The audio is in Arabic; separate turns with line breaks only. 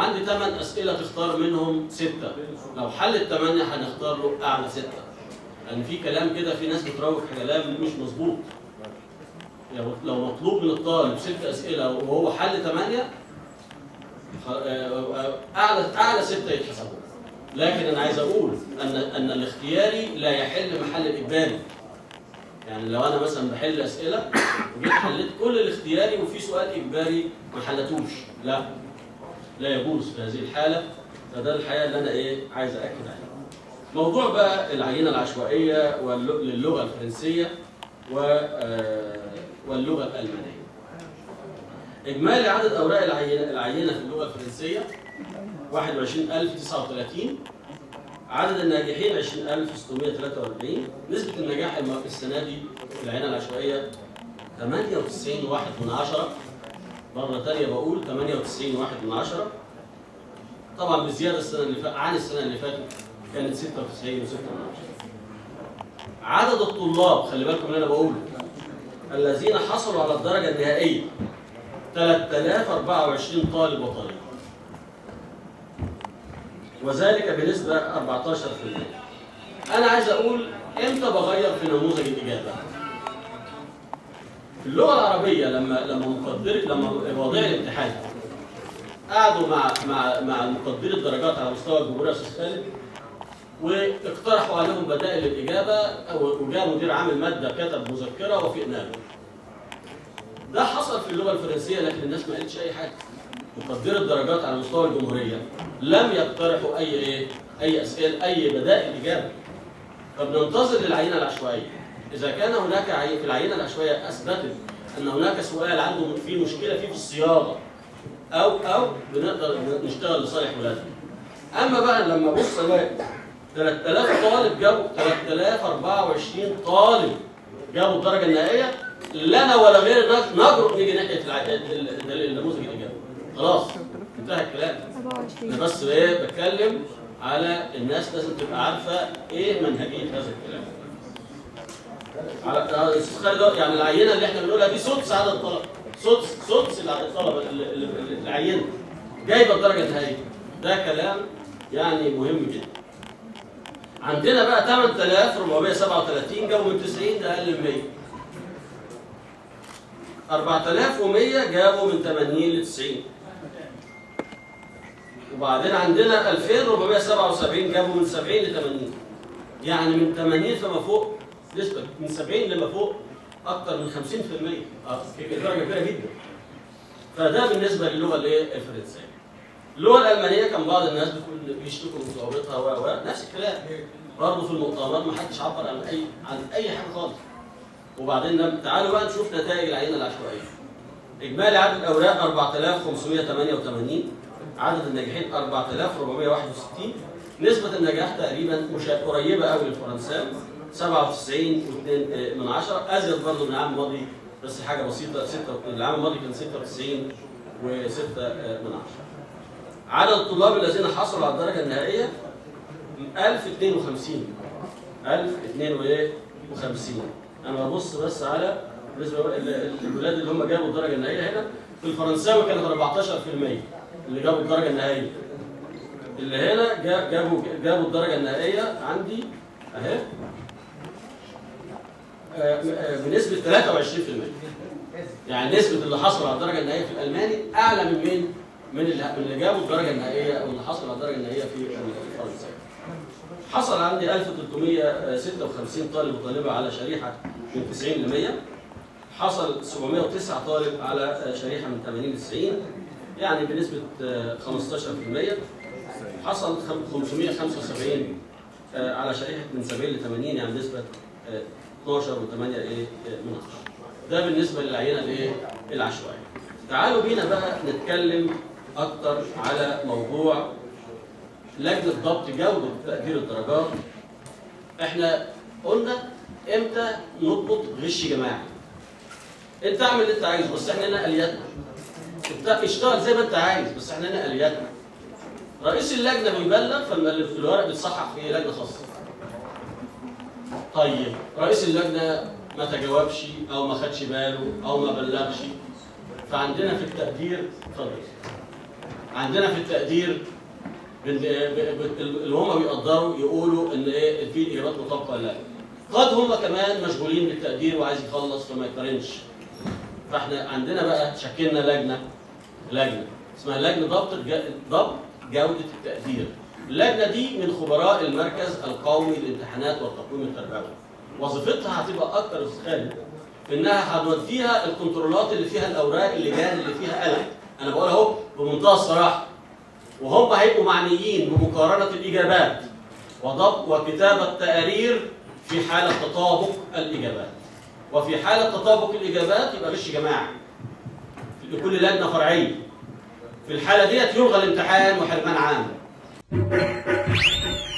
وعندي 8 اسئله تختار منهم 6، لو حل ال8 هنختار له اعلى 6. لان في كلام كده، في ناس بتروج كلام مش مظبوط. لو مطلوب من الطالب 6 اسئله وهو حل 8، اعلى 6 يتحسبوا. لكن انا عايز اقول ان الاختياري لا يحل محل الاجباري. يعني لو انا مثلا بحل اسئله وجيت حليت كل الاختياري وفي سؤال اجباري ما حلتوش، لا يجوز في هذه الحاله. فده الحقيقه اللي انا عايز اكد عليه. موضوع بقى العينه العشوائيه للغه الفرنسيه واللغه الالمانيه. اجمالي عدد اوراق العينه في اللغه الفرنسيه 21039. عدد الناجحين 20643. نسبة النجاح السنة دي في العينة العشوائية 98.1. مرة تانية بقول 98.1. طبعا بزيادة السنة اللي فاتت عن السنة اللي فاتت كانت 96.6. عدد الطلاب، خلي بالكم اللي أنا بقوله، الذين حصلوا على الدرجة النهائية 3024 طالب وطالبة، وذلك بنسبة 14%. أنا عايز أقول إمتى بغير في نموذج الإجابة؟ في اللغة العربية لما مواضيع الامتحان قعدوا مع مقدري الدرجات على مستوى الجمهورية يا أستاذ خالد، واقترحوا عليهم بدائل الإجابة، وجاء مدير عام المادة كتب مذكرة وفقنا له. ده حصل في اللغة الفرنسية، لكن الناس ما قالتش أي حاجة. مقدري الدرجات على مستوى الجمهورية لم يقترحوا أي أسئلة، أي بدائل إجابة. فبننتظر للعينة العشوائية. إذا كان هناك في العينة العشوائية أثبتت أن هناك سؤال عنده فيه مشكلة فيه في الصياغة أو بنقدر نشتغل لصالح ولادنا. أما بقى لما أبص ألاقي 3000 طالب جابوا 3024 طالب جابوا الدرجة النهائية، لا أنا ولا غيري نجرؤ نيجي ناحية النموذج الإجابي. خلاص انتهى الكلام. انا بس بتكلم على الناس لازم تبقى عارفه منهجيه هذا الكلام. على استاذ خالد، يعني العينه اللي احنا بنقولها دي سدس عدد الطلبه، سدس الطلبه العينه جايبه الدرجه النهائيه. ده كلام يعني مهم جدا. عندنا بقى 8437 جابوا من 90، ده اقل من 100. 4100 جابوا من 80 ل 90. وبعدين عندنا 2477 جابوا من 70 ل 80. يعني من 80 فما فوق، نسبة من 70 لما فوق أكثر من 50%. درجة كبيرة جدا. فده بالنسبة للغة الفرنسية. اللغة الألمانية كان بعض الناس بيشتكوا من صعوبتها نفس الكلام. برضه في المؤتمر ما حدش عبر عن أي حاجة خالص. وبعدين تعالوا بقى نشوف نتائج العينة العشوائية. إجمالي عدد الأوراق 4588. عدد الناجحين 4461. نسبة النجاح تقريبا قريبة قوي للفرنساوي 97.2، أزيد برضه من العام الماضي بس حاجة بسيطة. العام الماضي كان 96.6. عدد الطلاب الذين حصلوا على الدرجة النهائية 1052. 1052. أنا ببص بس على بالنسبة للولاد اللي هم جابوا الدرجة النهائية هنا. في الفرنساوي كانت 14% اللي جابوا الدرجة النهائية. اللي هنا جابوا الدرجة النهائية عندي أهي بنسبة 23%. يعني نسبة اللي حصلوا على الدرجة النهائية في الألماني أعلى من مين؟ من اللي جابوا الدرجة النهائية أو اللي حصلوا على الدرجة النهائية في الفرنساوي. حصل عندي 1356 طالب وطالبة على شريحة من 90 ل 100. حصل 709 طالب على شريحة من 80 ل 90، يعني بنسبة 15%. حصل 575 على شريحة من 70 ل 80، يعني بنسبة 12.8%. ده بالنسبة للعينة العشوائية. تعالوا بينا بقى نتكلم أكتر على موضوع لجنة ضبط جودة تقدير الدرجات. احنا قلنا امتى نضبط غش جماعي. انت اعمل اللي انت عايزه بس احنا لنا الياتنا. انت اشتغل زي ما انت عايز بس احنا لنا الياتنا. رئيس اللجنة بيبلغ فالورق بيتصحح في لجنة خاصة. طيب رئيس اللجنة ما تجاوبش او ما خدش باله او ما بلغش، فعندنا في التقدير اتفضل. عندنا في التقدير اللي هم بيقدروا يقولوا ان ايه في اجابات مطابقه ولا لا. قد هم كمان مشغولين بالتقدير وعايز يخلص فما يقارنش. فاحنا عندنا بقى شكلنا لجنه اسمها لجنه ضبط جوده التقدير. اللجنه دي من خبراء المركز القومي للامتحانات والتقويم التربوي. وظيفتها هتبقى اكتر يا استاذ خالد انها هنوديها الكنترولات اللي فيها الاوراق اللجان اللي فيها قلم. انا بقول اهو بمنتهى الصراحه. وهم هيبقوا معنيين بمقارنه الاجابات وضبط وكتابه تقارير في حاله تطابق الاجابات. وفي حاله تطابق الاجابات يبقى غش جماعي لكل لجنه فرعيه. في الحاله ديت يلغى الامتحان وحرمان عام.